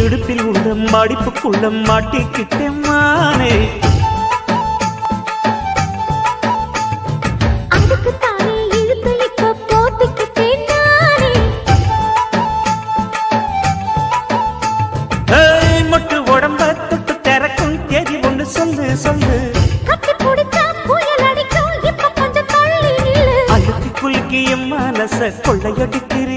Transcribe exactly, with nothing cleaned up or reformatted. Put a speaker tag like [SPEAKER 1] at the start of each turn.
[SPEAKER 1] இடுப்பில் உள்ள மடிப்புக்குள்ள மாட்டிக்கிட்டேன் மானே. மொட்டு உடம்ப தொட்டு திறக்கும் தேதி ஒன்று சொல்லு சொல்லு. அழுத்தி குலுக்கி என் மனச கொள்ளையடிக்கிறேன்.